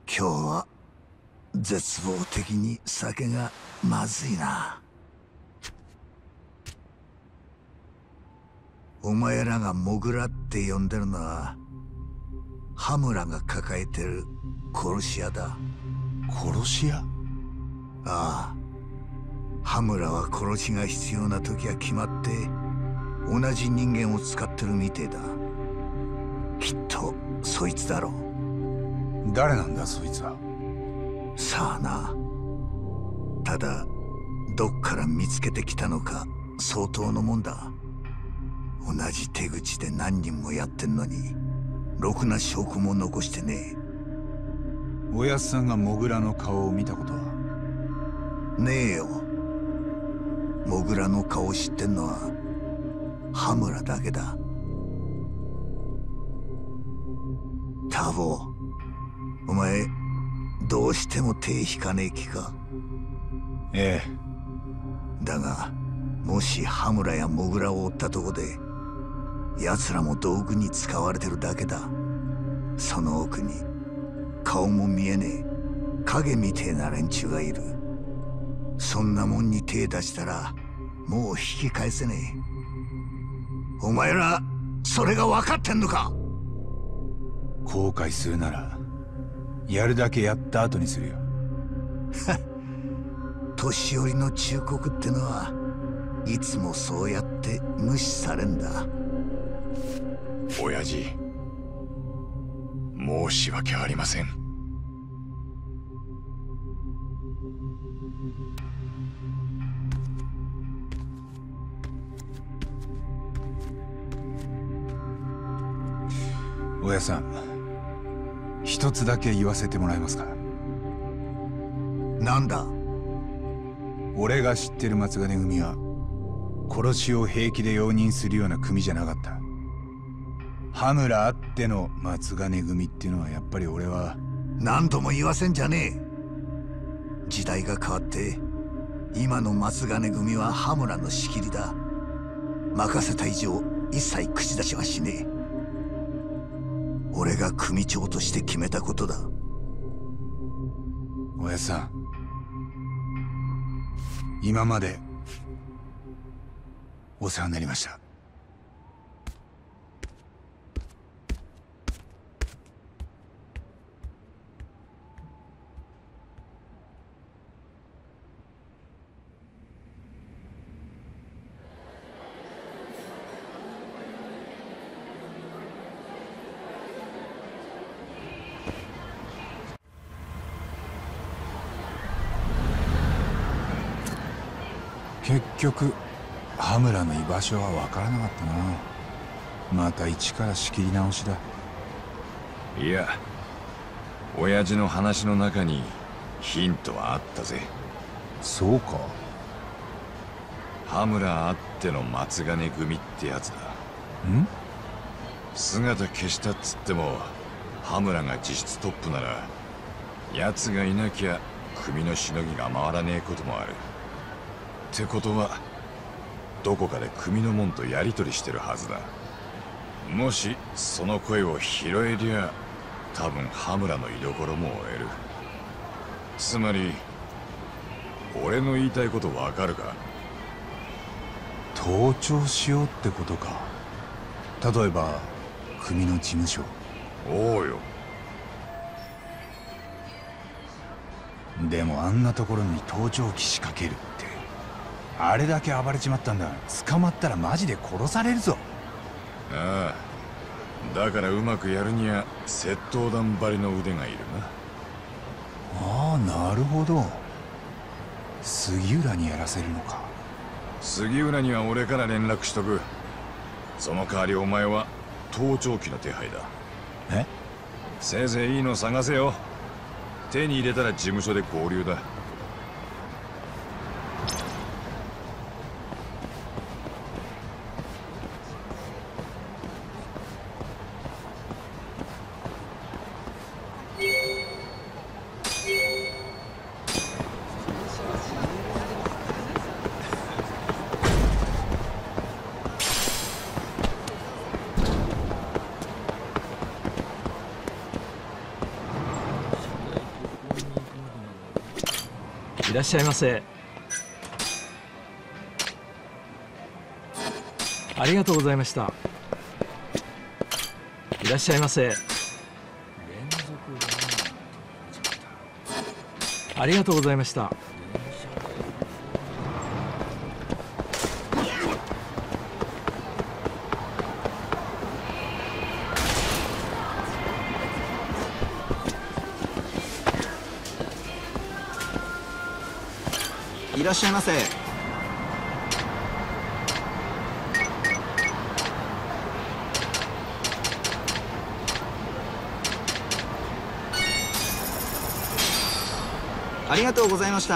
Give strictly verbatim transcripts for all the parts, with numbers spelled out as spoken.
今日は絶望的に酒がまずいな。お前らがモグラって呼んでるのは羽村が抱えてる殺し屋だ。 殺し屋？ ああ、羽村は殺しが必要な時は決まって同じ人間を使ってるみてえだ。きっとそいつだろう。 誰なんだそいつは。 さあな。ただどっから見つけてきたのか相当のもんだ。同じ手口で何人もやってんのにろくな証拠も残してねえ。 おやっさんがモグラの顔を見たことは？ ねえよ。モグラの顔を知ってんのは羽村だけだ。ターボ、お前どうしても手引かねえ気か？ ええ。 だがもし羽村やモグラを追ったとこで奴らも道具に使われてるだけだ。その奥に顔も見えねえ影みてえな連中がいる。そんなもんに手出したらもう引き返せねえ。お前らそれが分かってんのか？ 後悔するならやるだけやった後にするよ。 年寄りの忠告ってのはいつもそうやって無視されんだ。 親父、申し訳ありません。 おやさん、一つだけ言わせてもらえますか？ なんだ？ 俺が知ってる松金組は殺しを平気で容認するような組じゃなかった。羽村あっての松金組っていうのはやっぱり俺は。 何度も言わせんじゃねえ。時代が変わって今の松金組は羽村の仕切りだ。任せた以上一切口出しはしねえ。俺が組長として決めたことだ。 おやさん、今までお世話になりました。結局羽村の居場所は分からなかったな。また一から仕切り直しだ。 いや、親父の話の中にヒントはあったぜ。 そうか。 羽村あっての松金組ってやつだ。 ん？ 姿消したっつっても羽村が実質トップなら奴がいなきゃ組のしのぎが回らねえこともある。ってことはどこかで組の門とやり取りしてるはずだ。もしその声を拾えりゃ多分羽村の居所も追える。つまり俺の言いたいことわかるか？ 盗聴しようってことか。例えば組の事務所。 おうよ。 でもあんなところに盗聴器仕掛けるって、あれだけ暴れちまったんだ。捕まったらマジで殺されるぞ。 ああ、だからうまくやるには窃盗団張りの腕がいるな。 ああ、なるほど。杉浦にやらせるのか。 杉浦には俺から連絡しとく。その代わりお前は盗聴器の手配だ。 え？ せいぜいいいの探せよ。手に入れたら事務所で合流だ。 いらっしゃいませ。ありがとうございました。いらっしゃいませ。ありがとうございました。 いらっしゃいませ。ありがとうございました。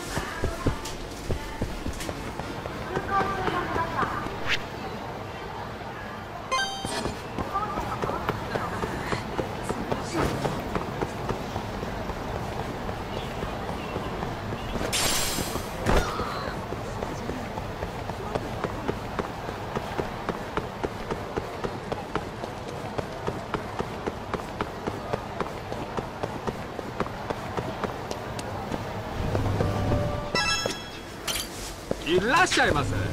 いらっしゃいませ。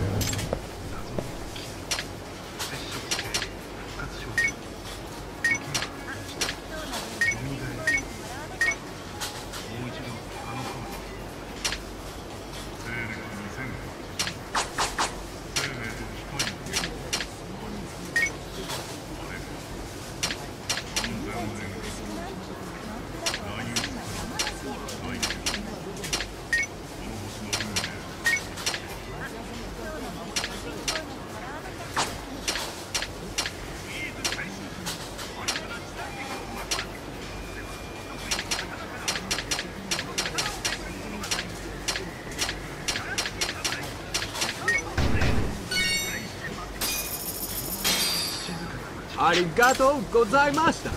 ありがとうございました。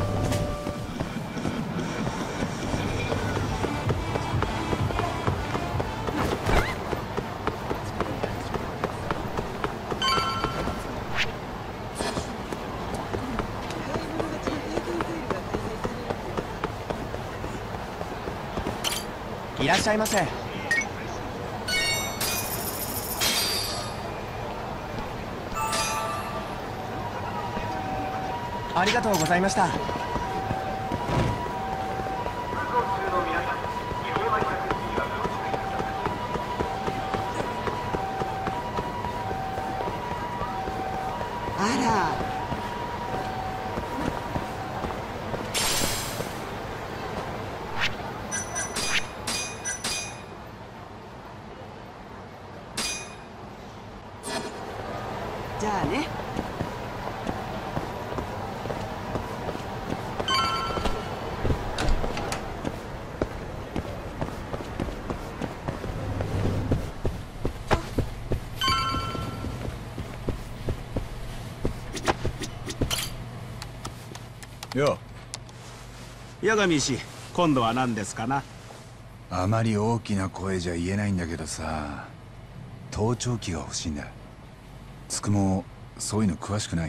いらっしゃいませ。ありがとうございました。あら。じゃあね。 よ八神氏、今度は何ですかな。 あまり大きな声じゃ言えないんだけどさ、盗聴器が欲しいんだ。つくもそういうの詳しくない？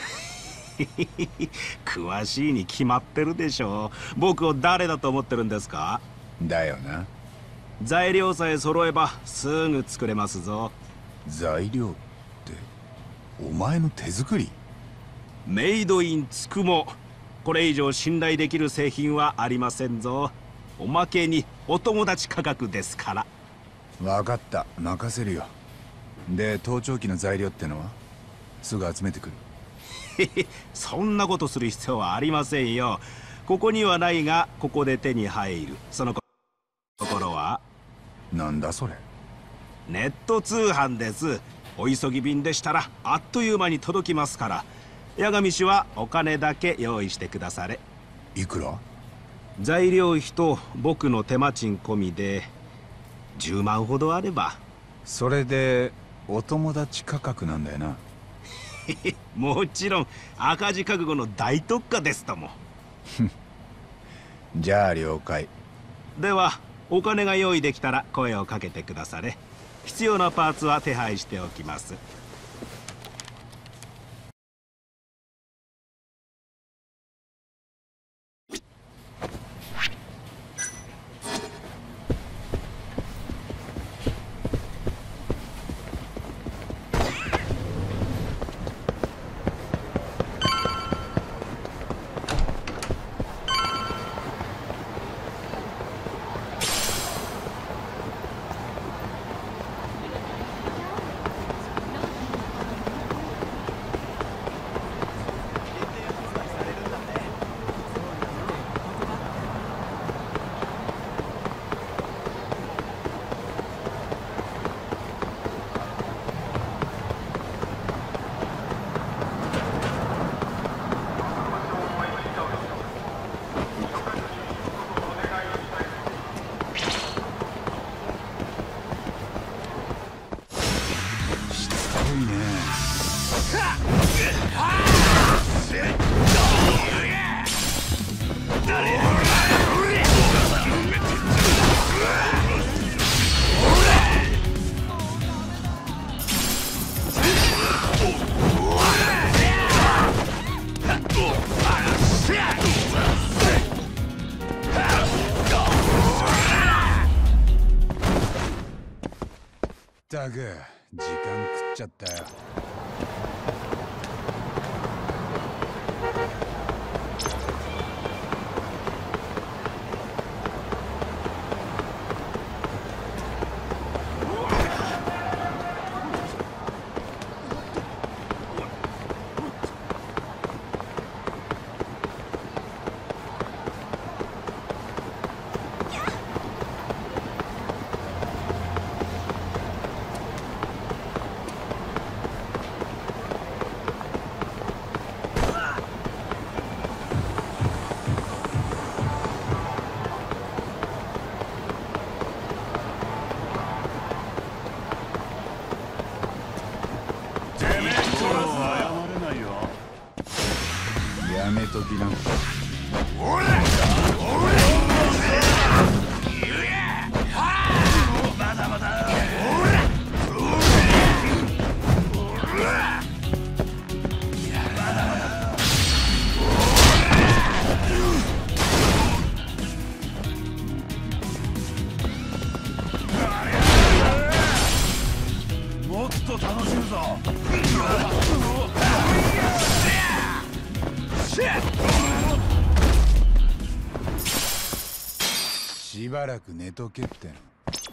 詳しいに決まってるでしょう。僕を誰だと思ってるんですか？ だよな。 材料さえ揃えばすぐ作れますぞ。 材料ってお前の手作り？ メイドインつくも。これ以上信頼できる製品はありませんぞ。おまけにお友達価格ですから。 分かった、任せるよ。で、盗聴器の材料ってのはすぐ集めてくる。 そんなことする必要はありませんよ。ここにはないがここで手に入る。そのところはなんだそれ？ ネット通販です。お急ぎ便でしたらあっという間に届きますから。八神氏はお金だけ用意してくだされ。 いくら？ 材料費と僕の手間賃込みでじゅうまんほどあれば。 それでお友達価格なんだよな。 もちろん赤字覚悟の大特価ですとも。 じゃあ了解。 ではお金が用意できたら声をかけてくだされ。必要なパーツは手配しておきます。 いね。ったく時間食っちゃったよ。やめときな。まだまだ。もっと楽しむぞ。しばらく寝とけっての。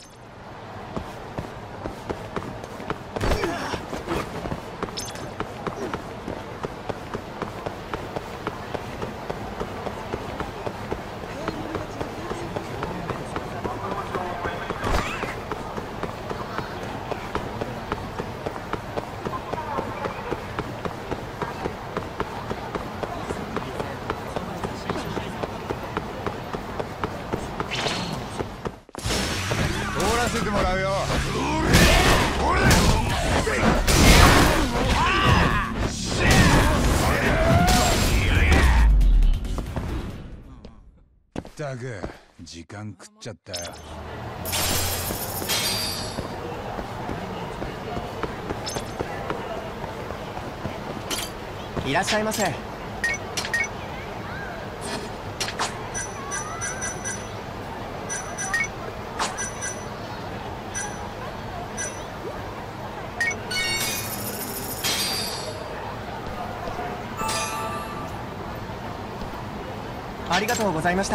通らせてもらうよ。ったく時間食っちゃったよ。 いらっしゃいませ。ありがとうございました。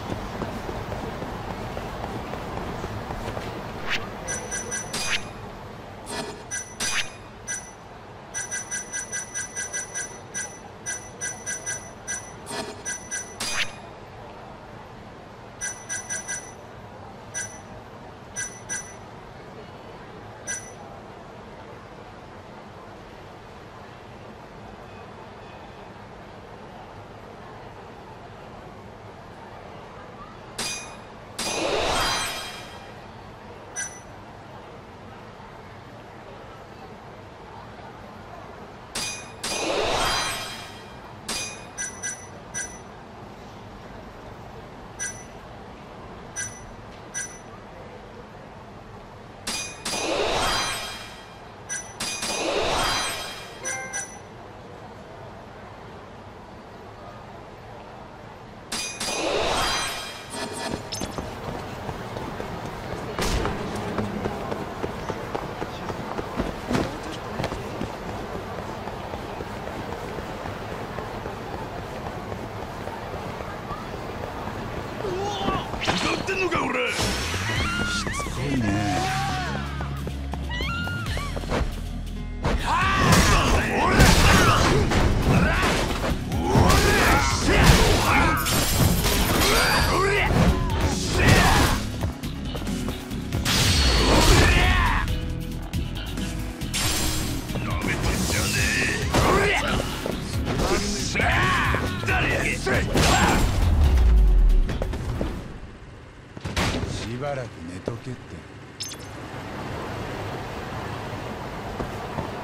しつこいね。しばらく寝とけって。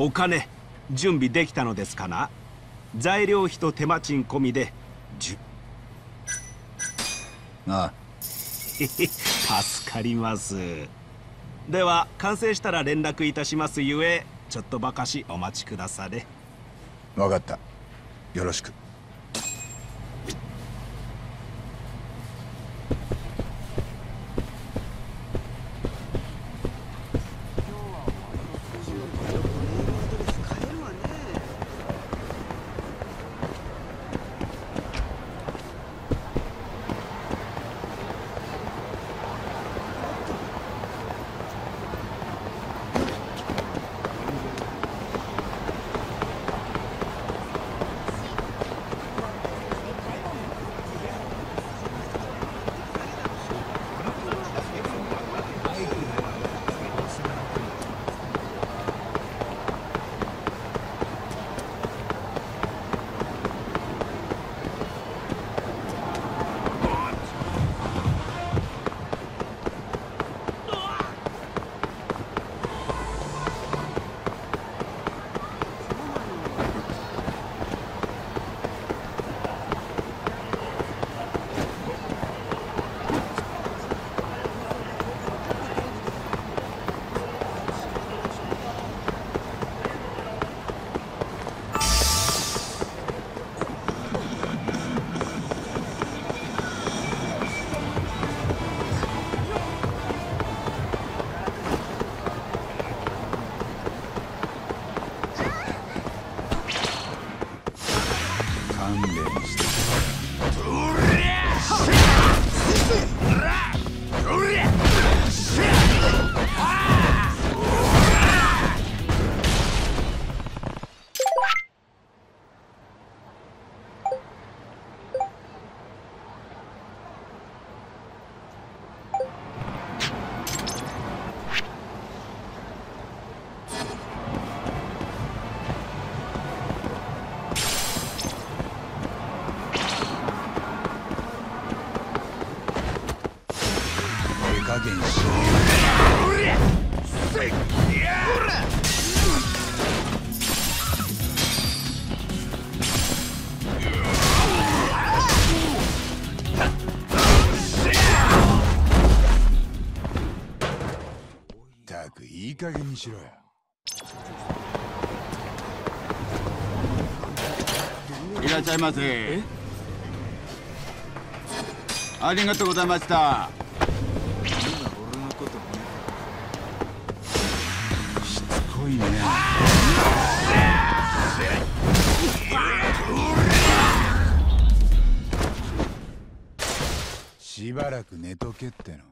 お金準備できたのですかな。材料費と手間賃込みでじゅああ、 助かります。では完成したら連絡いたしますゆえ、ちょっとばかしお待ちくだされ。 分かった。よろしく。加減しったくいい加減にしろよ。 いらっしゃいませ。ありがとうございました。しつこいね。 しばらく寝とけっての。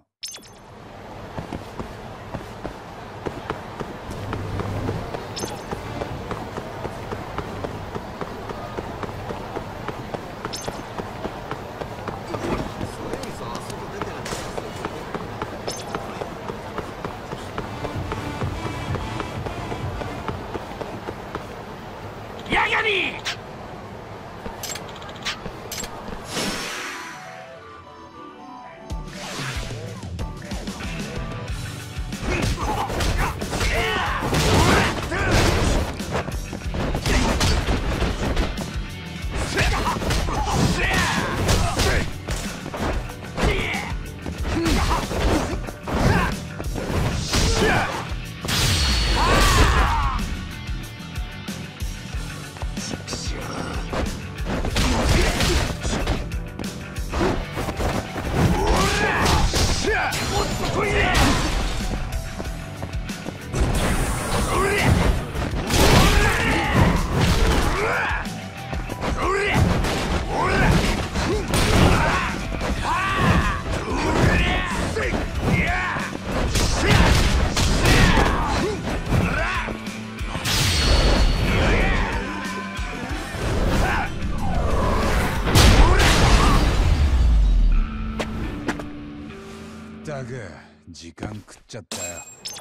ったく時間食っちゃったよ。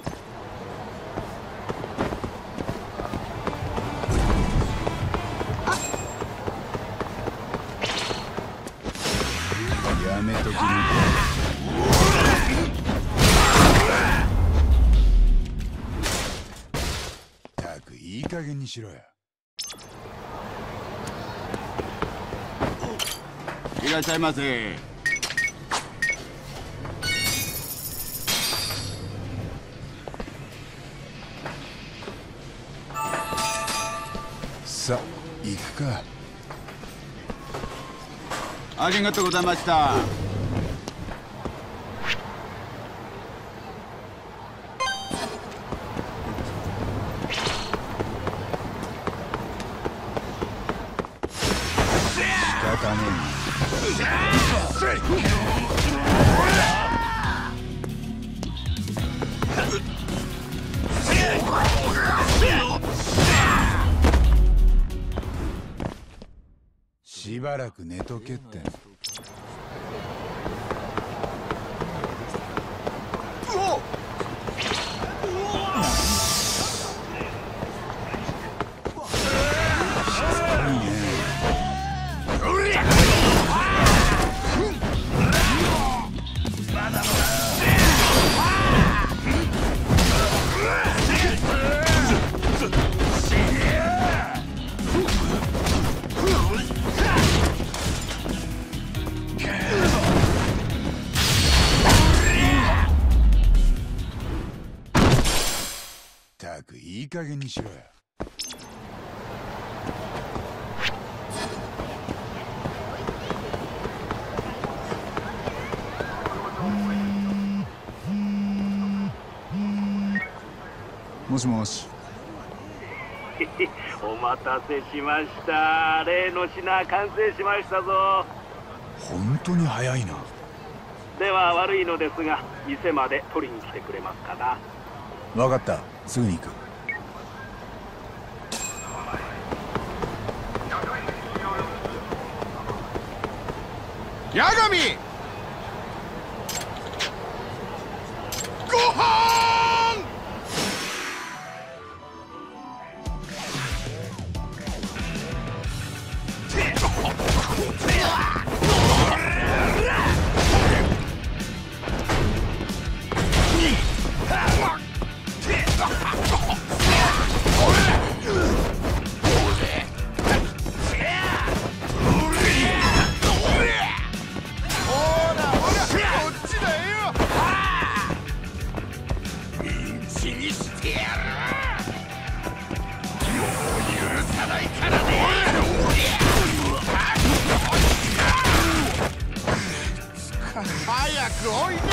やめときな。ったくいい加にしろや。 いらっしゃいませ。 さあ行くか。 ありがとうございました。 仕方ねえ。しばらく寝とけって。ったくいい加減にしろよ。もしもし。 お待たせしました。例の品完成しましたぞ。 本当に早いな。 では悪いのですが店まで取りに来てくれますかな。 分かった、すぐに行く。 八神、ごはん。早くおいでよ。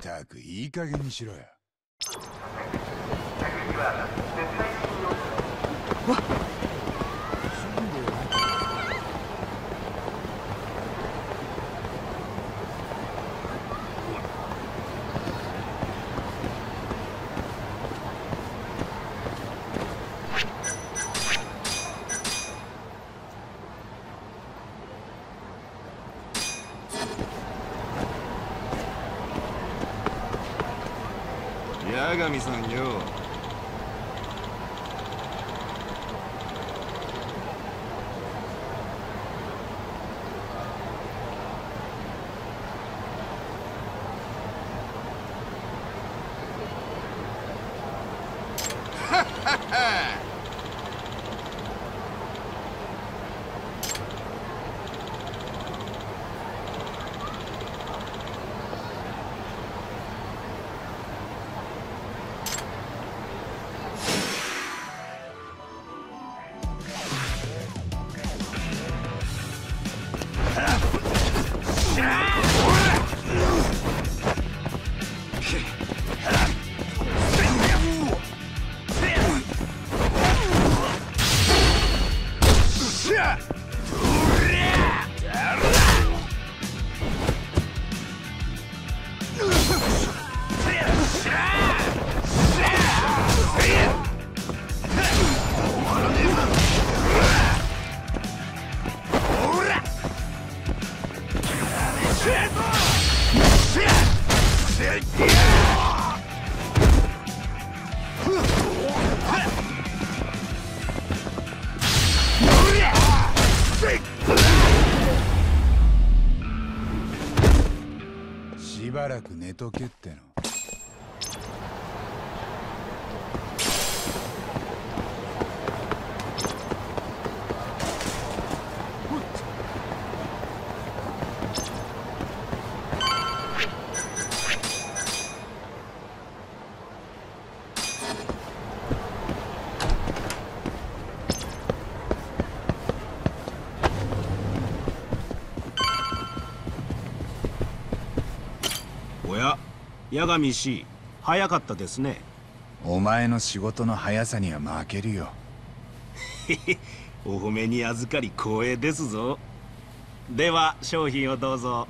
ったくいい加減にしろよ。 八神さんよ。しばらく寝とけっての。 おや、八神氏、早かったですね。 お前の仕事の速さには負けるよ。 お褒めに預かり光栄ですぞ。では商品をどうぞ。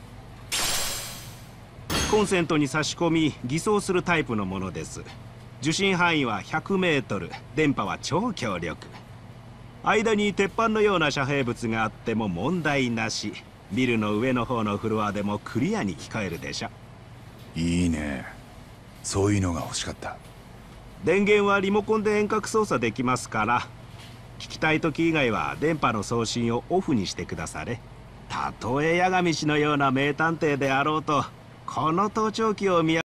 コンセントに差し込み偽装するタイプのものです。受信範囲はひゃくメートル、電波は超強力。間に鉄板のような遮蔽物があっても問題なし。ビルの上の方のフロアでもクリアに聞こえるでしょ。 いいね。そういうのが欲しかった。 電源はリモコンで遠隔操作できますから、聞きたい時以外は電波の送信をオフにしてくだされ。たとえ八神氏のような名探偵であろうと、この盗聴器を見